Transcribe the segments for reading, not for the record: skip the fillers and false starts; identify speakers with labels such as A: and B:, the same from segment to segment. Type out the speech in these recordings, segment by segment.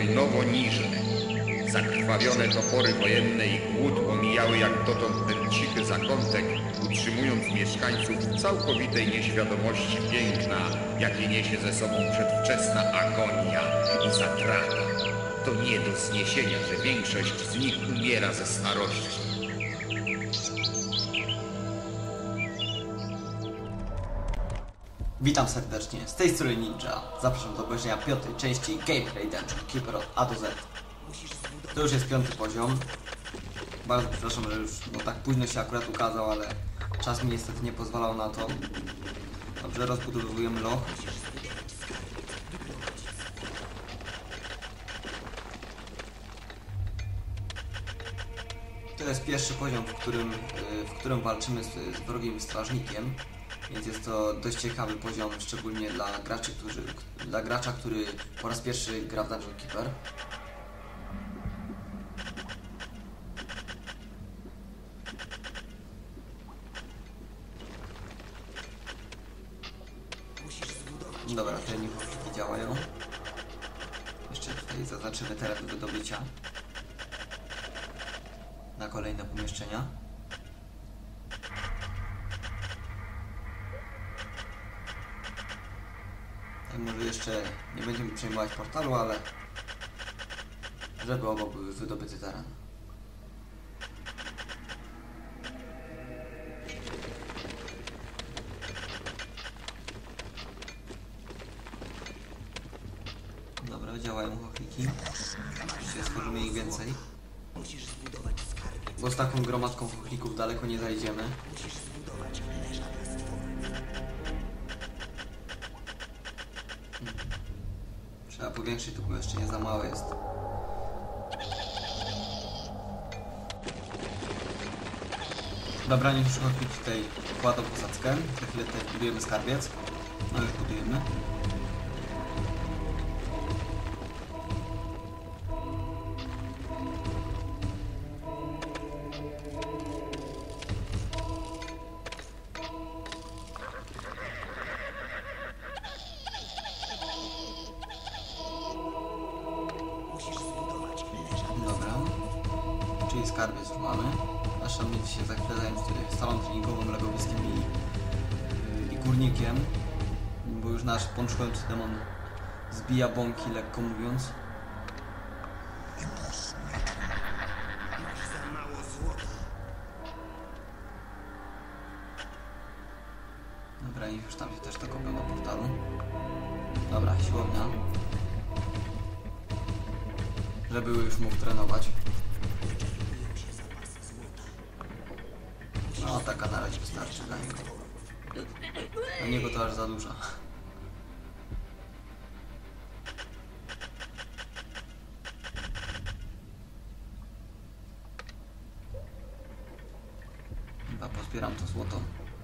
A: wojnowo niże. Zakrwawione topory wojenne i głód omijały jak dotąd ten cichy zakątek, utrzymując mieszkańców w całkowitej nieświadomości piękna, jakie niesie ze sobą przedwczesna agonia i zatrata. To nie do zniesienia, że większość z nich umiera ze starości.
B: Witam serdecznie, z tej strony Ninja. Zapraszam do obejrzenia piątej części gameplay Dungeon Keeper od A do Z. To już jest 5. poziom. Bardzo przepraszam, że już tak późno się akurat ukazał, ale czas mi niestety nie pozwalał na to. Dobrze, rozbudowujemy loch. To jest pierwszy poziom, w którym walczymy z wrogim strażnikiem. Więc jest to dość ciekawy poziom, szczególnie dla gracza, który po raz pierwszy gra w Dungeon Keeper. Dobra, te niechowki działają. Jeszcze tutaj zaznaczymy teren wydobycia na kolejne pomieszczenia. Może jeszcze nie będziemy przejmować portalu, ale żeby obok był wydobyty teren. Dobra, działają chochliki. Oczywiście stworzymy ich więcej. Bo z taką gromadką chochlików daleko nie zajdziemy. Trzeba powiększyć, to pomieszczenie za małe jest. Dobra, niech już chochliki tutaj kładą posadzkę. Za chwilę tutaj budujemy skarbiec. No już budujemy. Czyli skarbiec już mamy. Nasza mieć się za chwilę zająć salą treningową, legowiskiem i górnikiem. Bo już nasz pączkujący demon zbija bąki, lekko mówiąc. Dobra, i już tam się też dokopią na portalu. Dobra, siłownia. Żeby już mógł trenować. No, taka na razie wystarczy dla niego. Dla niego to aż za dużo. Chyba pozbieram to złoto.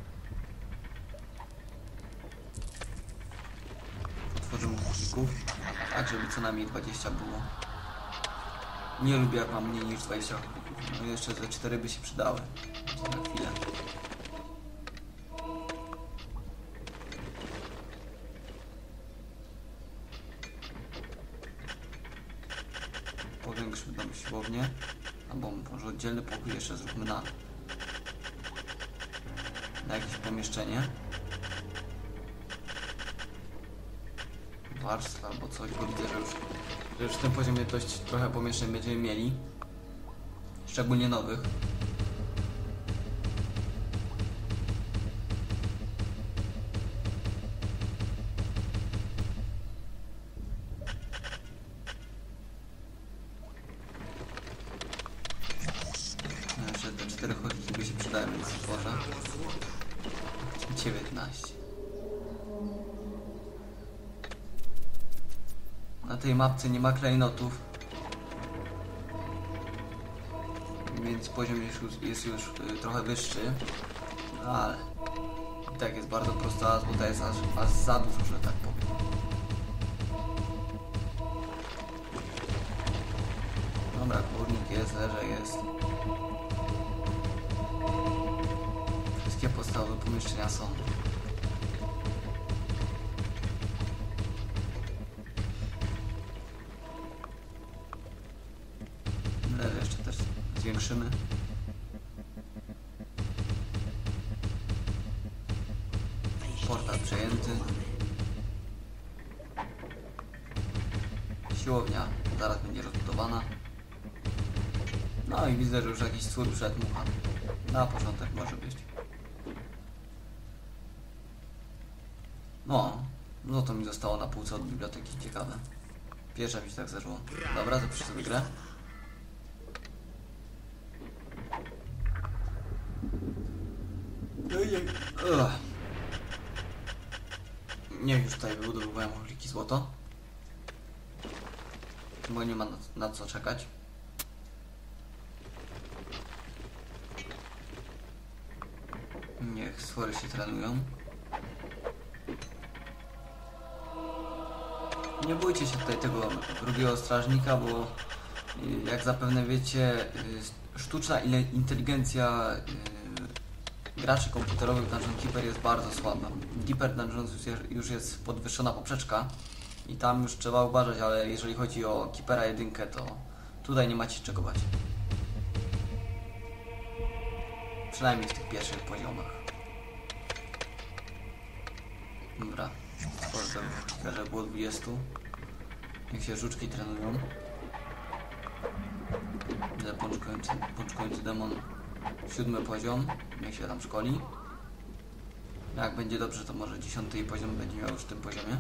B: Otworzymy chłopików, tak żeby co najmniej 20 było. Nie lubię, jak mam mniej niż 20 chłopików. No jeszcze ze 4 by się przydały. Na chwilę. Powiększmy tam siłownię, albo może oddzielny pokój jeszcze zróbmy na jakieś pomieszczenie. Warstwa albo coś, bo widzę, że już w tym poziomie dość trochę pomieszczeń będziemy mieli. Szczególnie nowych. Jeszcze te 4 chodniki by się przydały, więc stworzę 19. Na tej mapce nie ma klejnotów, więc poziom jest już trochę wyższy, ale i tak jest bardzo prosto, a złota jest aż za dużo, że tak powiem. Dobra, górnik jest, leże jest. Wszystkie podstawowe pomieszczenia są. Portal przejęty. Siłownia zaraz będzie rozbudowana. No i widzę, że już jakiś stwór przed mucha. Na początek może być. No to mi zostało na półce od biblioteki. Ciekawe. Pierwsza mi się tak zdarzyło. Dobra, zapiszę sobie grę. Niech już tutaj wybudowują chliki złoto. Bo nie ma na co czekać. Niech stwory się trenują. Nie bójcie się tutaj tego drugiego strażnika, bo jak zapewne wiecie, sztuczna inteligencja graczy komputerowych w Dungeon Keeper jest bardzo słaba. Deeper Dungeons już jest podwyższona poprzeczka i tam już trzeba uważać, ale jeżeli chodzi o Keepera 1, to tutaj nie macie czego bać. Przynajmniej w tych pierwszych poziomach. Dobra, sprawdzę, że było 20. Niech się żuczki trenują. Pączkujący demon 7 poziom. Niech się tam szkoli. Jak będzie dobrze, to może 10 poziom będzie miał już w tym poziomie.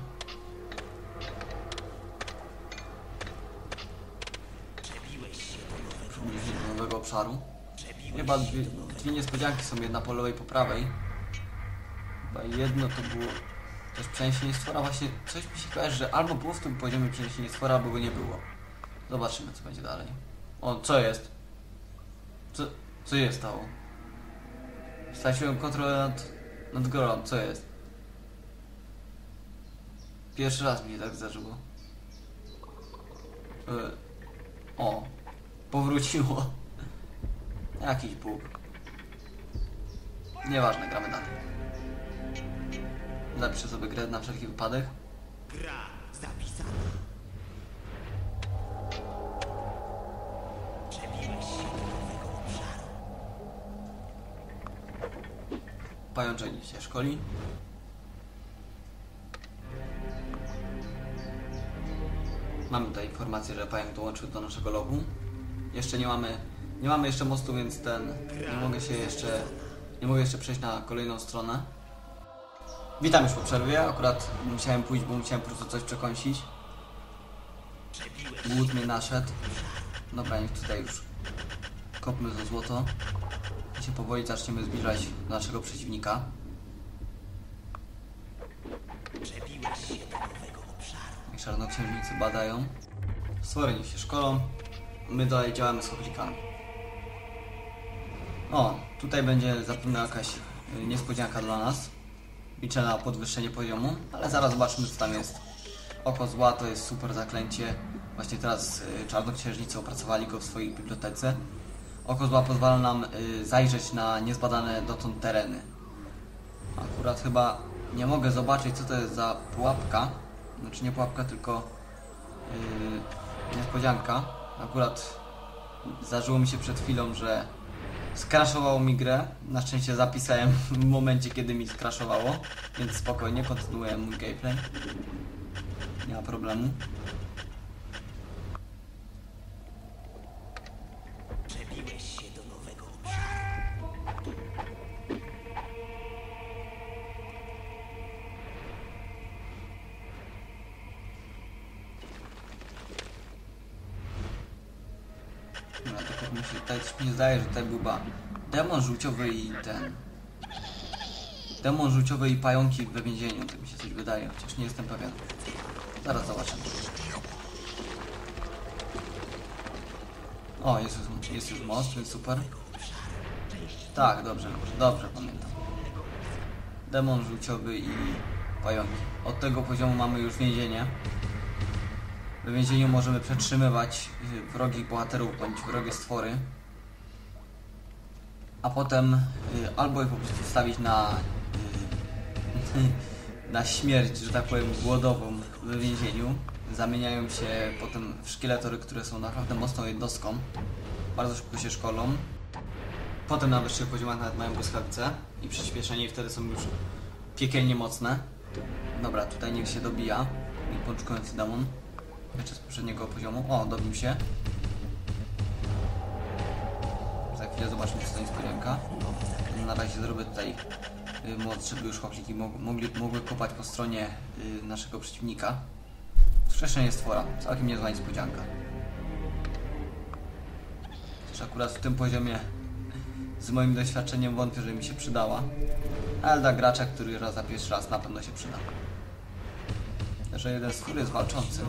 B: Przybliżyć do nowego obszaru. Chyba dwie niespodzianki są, jedna po lewej i po prawej. Chyba jedno to było też przeniesienie stwora. Właśnie coś mi się kojarzy, że albo było w tym poziomie przeniesienie stwora, albo go nie było. Zobaczymy, co będzie dalej. O, co jest? Co się stało? Straciłem kontrolę nad grą, co jest? Pierwszy raz mi się tak zdarzyło. O, powróciło. Jakiś bóg. Nieważne, gramy dalej. Zapiszę sobie grę na wszelki wypadek.
C: Gra zapisana. Przebiłeś się do nowego obszaru.
B: Pajączek się szkoli. Mamy tutaj informację, że pająk dołączył do naszego logu. Jeszcze nie mamy jeszcze mostu, więc nie mogę jeszcze przejść na kolejną stronę. Witam już po przerwie, akurat musiałem pójść, bo musiałem po prostu coś przekąsić. Głód mnie naszedł. Dobra, niech tutaj już kopmy za złoto i się powoli zaczniemy zbliżać do naszego przeciwnika.
C: Przebiłeś się do nowego obszaru.
B: Jak czarnoksiężnicy badają. Stwory niech się szkolą. My dalej działamy z choplikami. O, tutaj będzie zapewne jakaś niespodzianka dla nas. Liczę na podwyższenie poziomu, ale zaraz zobaczymy, co tam jest. Oko zła to jest super zaklęcie. Właśnie teraz czarnoksiężnicy opracowali go w swojej bibliotece. Oko zła pozwala nam zajrzeć na niezbadane dotąd tereny. Akurat chyba nie mogę zobaczyć, co to jest za pułapka. Znaczy nie pułapka, tylko niespodzianka. Akurat zdarzyło mi się przed chwilą, że skraszowało mi grę. Na szczęście zapisałem w momencie, kiedy mi skraszowało, więc spokojnie kontynuuję mój gameplay. Nie ma problemu.
C: Przebiłeś się do nowego obszaru.
B: Dobra, tylko mi się tutaj coś mi zdaje, że tutaj był demon żółciowy i ten... Demon żółciowy i pająki we więzieniu, to mi się coś wydaje, chociaż nie jestem pewien. Zaraz zobaczymy. O, jest już most, więc super. Tak, dobrze pamiętam. Demon żółciowy i pająki. Od tego poziomu mamy już więzienie. W więzieniu możemy przetrzymywać wrogich bohaterów bądź wrogie stwory. A potem albo je po prostu stawić na na śmierć, że tak powiem, głodową w więzieniu. Zamieniają się potem w szkieletory, które są naprawdę mocną jednostką. Bardzo szybko się szkolą. Potem na wyższych poziomach nawet mają błyskawice i przyspieszenie i wtedy są już piekielnie mocne. Dobra, tutaj niech się dobija. I pączkujący demon. Jeszcze z poprzedniego poziomu. O, dobił się. Za chwilę zobaczymy, co to niespodzianka. Na razie zrobię tutaj moc, żeby już chłopczyki mogły kopać po stronie naszego przeciwnika. Wskrzeszenie stwora. Całkiem niezła niespodzianka. Też akurat w tym poziomie z moim doświadczeniem wątpię, że mi się przydała. Ale dla gracza, który raz za pierwszy raz, na pewno się przyda. Że jeden stwór jest walczący.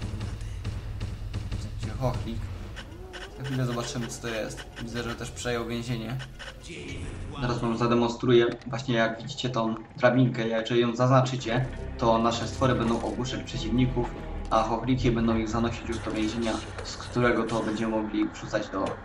B: Chochlik. Za chwilę zobaczymy, co to jest. Widzę, że też przejął więzienie. Teraz wam zademonstruję właśnie, jak widzicie tą drabinkę. Jeżeli ją zaznaczycie, to nasze stwory będą ogłuszać przeciwników, a chochliki będą ich zanosić już do więzienia, z którego to będziemy mogli wrzucać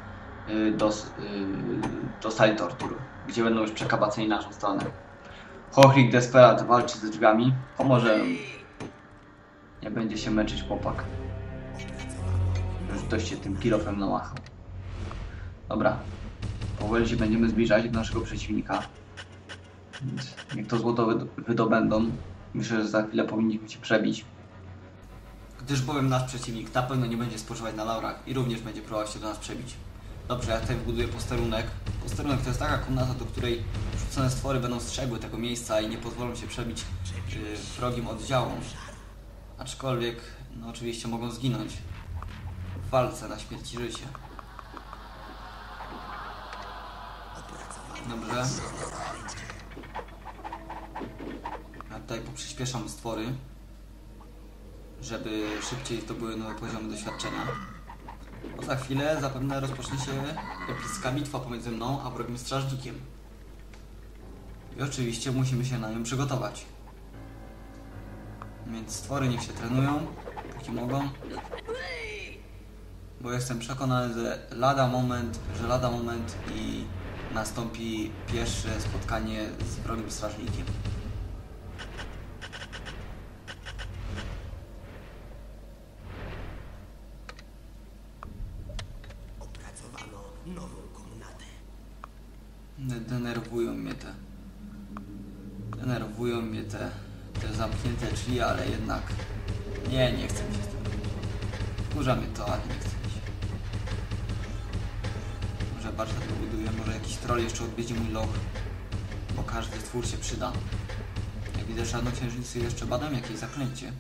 B: do sali tortur, gdzie będą już przekabaceni naszą stronę. Chochlik desperat walczy ze drzwiami. Pomoże. Nie będzie się męczyć chłopak. Już dość się tym kilofem namachał. Dobra. Powoli się będziemy zbliżać do naszego przeciwnika. Więc niech to złoto wydobędą. Myślę, że za chwilę powinniśmy się przebić. Gdyż bowiem nasz przeciwnik na pewno nie będzie spoczywać na laurach i również będzie próbował się do nas przebić. Dobrze, ja tutaj wbuduję posterunek. Posterunek to jest taka komnata, do której rzucone stwory będą strzegły tego miejsca i nie pozwolą się przebić wrogim oddziałom. Aczkolwiek, no oczywiście mogą zginąć w walce na śmierć i życie. Dobrze. A tutaj poprzyspieszam stwory, żeby szybciej zdobyły nowe poziomy doświadczenia. Bo za chwilę zapewne rozpocznie się epicka bitwa pomiędzy mną a wrogim strażnikiem. I oczywiście musimy się na nią przygotować. Więc stwory niech się trenują, póki mogą. Bo jestem przekonany, że lada moment i nastąpi pierwsze spotkanie z wrogim strażnikiem.
C: Opracowano nową komnatę.
B: Denerwują mnie te zamknięte drzwi, ale jednak nie chcę mi się z tym. Wkurza mnie to, ale nie chcę mi się. Może warsztat wybuduję, może jakiś troll jeszcze odwiedzi mój loch, bo każdy stwór się przyda. Jak widzę czarnoksiężnicy jeszcze badam jakieś zaklęcie.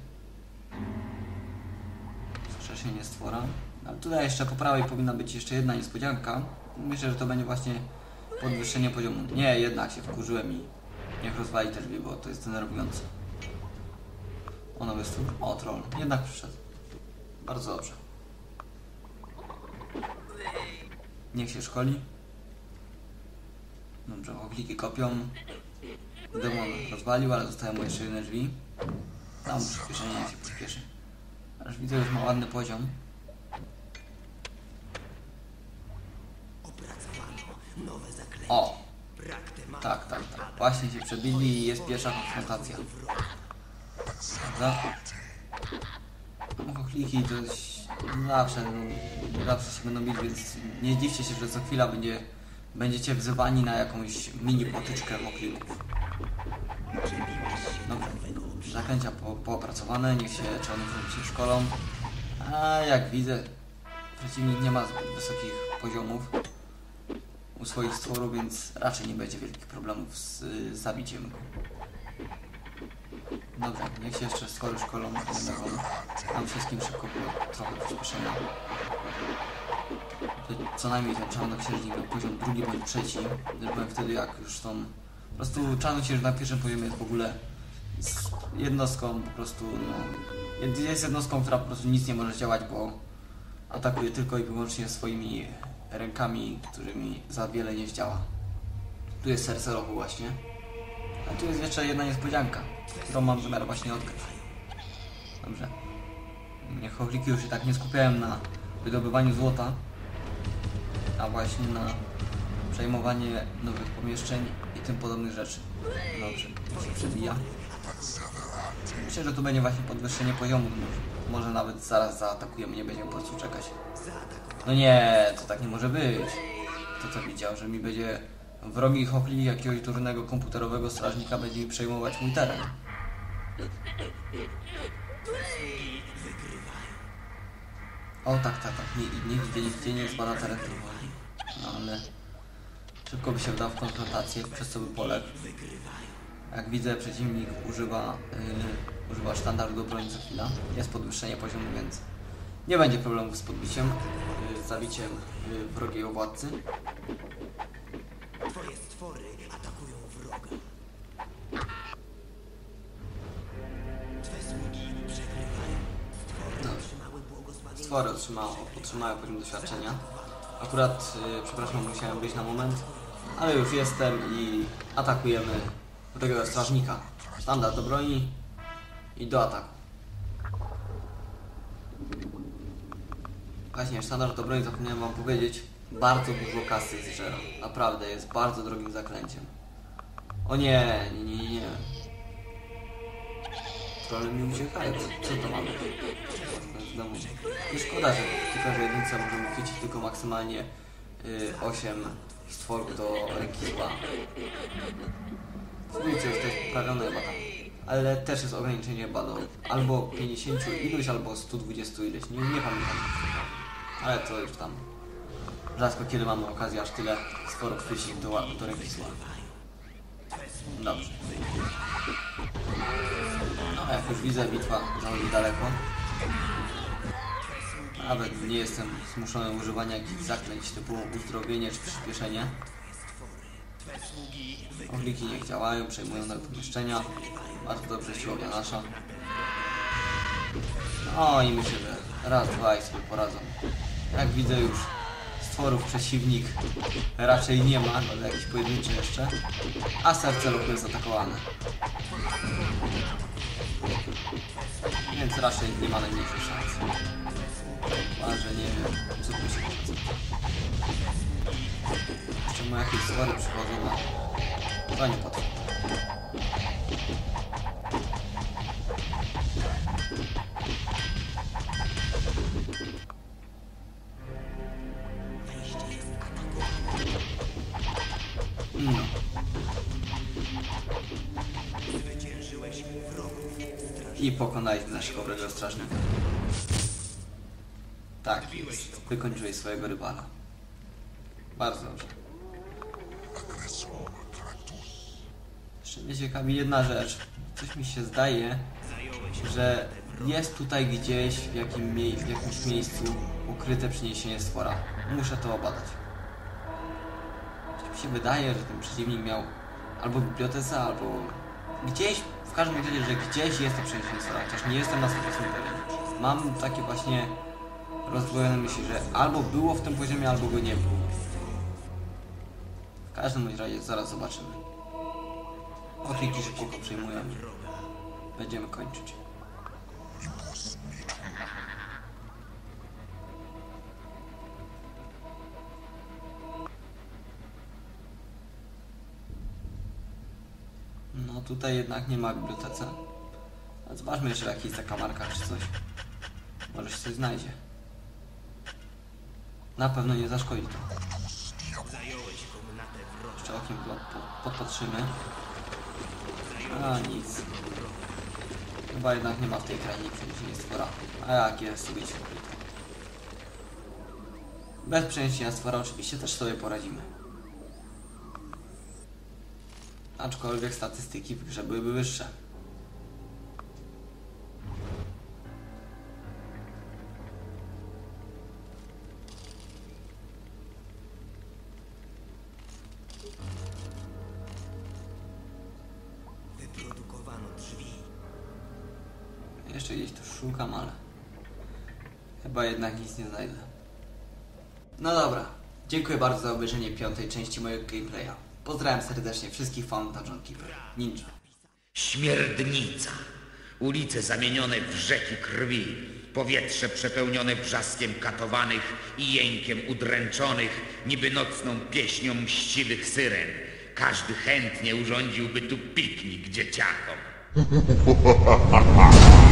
B: Wskrzeszenie stwora. Ale tutaj jeszcze po prawej powinna być jeszcze jedna niespodzianka. Myślę, że to będzie właśnie podwyższenie poziomu. Nie, jednak się wkurzyłem i niech rozwali te drzwi, bo to jest denerwujące. O, nowy stwór. O, troll. Jednak przyszedł. Bardzo dobrze. Niech się szkoli. Dobrze, chochliki kopią. Demon rozwalił, ale zostały mu jeszcze jedne drzwi. Tam przyspieszenie, niech się pośpieszy. Aż widzę, już ma ładny poziom.
C: Nowe zaklęcie.
B: O! Tak. Właśnie się przebili i jest pierwsza konfrontacja. Dobra. Chochliki to zawsze się będą bić, więc nie zdziwcie się, że co chwila będziecie wzywani na jakąś mini potyczkę mochlików. Dobrze. Zaklęcia poopracowane, niech się czarnoksiężnicy szkolą. A jak widzę, przeciwnik nie ma zbyt wysokich poziomów u swoich stworów, więc raczej nie będzie wielkich problemów z zabiciem go. Dobrze, niech się jeszcze stwory szkolą, tam wszystkim szybko było trochę przyspieszenia. Co najmniej ten czarnoksiężnik miał poziom drugi bądź trzeci, gdyż byłem wtedy jak już tą... Po prostu czarnoksiężnik na pierwszym poziomie jest w ogóle jednostką po prostu, no... Jest jednostką, która po prostu nic nie może działać, bo atakuje tylko i wyłącznie swoimi rękami, którymi za wiele nie zdziała. Tu jest serce rochu właśnie. A tu jest jeszcze jedna niespodzianka, którą mam zamiar właśnie odkryć. Dobrze. Mnie chochliki już się tak nie skupiałem na wydobywaniu złota, a właśnie na przejmowanie nowych pomieszczeń i tym podobnych rzeczy. Dobrze, to się przebija. Myślę, że tu będzie właśnie podwyższenie poziomu. Może nawet zaraz zaatakujemy, nie będziemy po prostu czekać. No nie, to tak nie może być. To co widział, że mi będzie Wrogi chochli jakiegoś durnego komputerowego strażnika będzie mi przejmować mój teren. O tak, nigdzie nie zbada teren tej woli. No ale szybko by się wdał w konfrontację, przez co by poległ. Jak widzę, przeciwnik używa sztandardu broni co chwila. Jest podwyższenie poziomu, więc nie będzie problemów z podbiciem, zabiciem wrogiego władcy.
C: Twoje stwory atakują wroga. Twe sługi przegrywają. Stwory otrzymały błogosławienie.
B: Stwory otrzymały poziom doświadczenia. Akurat, przepraszam, musiałem wyjść na moment, ale już jestem i atakujemy tego strażnika. Standard do broni i do ataku. Właśnie, standard do broni, zapomniałem wam powiedzieć, bardzo dużo kasy zżera. Naprawdę, jest bardzo drogim zaklęciem. O nie. Trolle mi uciekają. Co to mamy? W domu. Nie szkoda, że tylko, że jedynce możemy chwycić tylko maksymalnie 8 stworów do ręki zła. Widzicie, już to jest poprawione chyba tam. Ale też jest ograniczenie chyba do albo 50 iluś, albo 120 ileś. Nie pamiętam. Ale to już tam. Rzadko kiedy mamy okazję aż tyle stworów chwycić do ręki zła. Dobrze. No, jak już widzę, bitwa zachodzi daleko. Nawet nie jestem zmuszony używania jakichś zaklęć typu uzdrowienie czy przyspieszenie. Ogniki niech działają, przejmują nowe pomieszczenia. Bardzo dobrze siłownia nasza. No i myślę, że raz, dwa i sobie poradzą. Jak widzę, już stworów przeciwnik raczej nie ma, ale jakiś pojedynczy jeszcze. A serce lochu jest zaatakowane. Więc raczej nie ma najmniejszych szans. Chyba, że nie wiem, co tu się dzieje. Jeszcze mu jakieś stwory przychodzą na... To nie potrwa. No. I pokonaliśmy naszego wrogiego strażnika. Tak jest. Wykończyłeś swojego rywala. Bardzo dobrze. Jeszcze mnie ciekawi jedna rzecz. Coś mi się zdaje, że jest tutaj gdzieś w jakimś miejscu ukryte przyniesienie stwora. Muszę to obadać. Coś mi się wydaje, że ten przeciwnik miał albo w bibliotece, albo gdzieś, w każdym razie, że gdzieś jest to przeniesienie stwora, chociaż nie jestem na 100% pewien. Mam takie właśnie rozdwojone myśli, że albo było w tym poziomie, albo go nie było. W każdym razie zaraz zobaczymy. Okliki szybko przejmują. Będziemy kończyć. No tutaj jednak nie ma w bibliotece. A zobaczmy jeszcze w jakichś zakamarkach czy coś. Może się coś znajdzie. Na pewno nie zaszkodzi to. Jeszcze okiem podpatrzymy. A nic. Chyba jednak nie ma w tej krainie przeniesienia stwora. A jak jest, sobie się ukryte. Bez przeniesienia stwora oczywiście też sobie poradzimy. Aczkolwiek statystyki w grze byłyby wyższe.
C: Wyprodukowano drzwi.
B: Jeszcze gdzieś tu szukam, ale chyba jednak nic nie znajdę. No dobra. Dziękuję bardzo za obejrzenie 5. części mojego gameplaya. Pozdrawiam serdecznie wszystkich fanów Dungeon Keeper Ninja.
A: Śmierdnica. Ulice zamienione w rzeki krwi. Powietrze przepełnione wrzaskiem katowanych i jękiem udręczonych, niby nocną pieśnią mściwych syren. Każdy chętnie urządziłby tu piknik dzieciakom.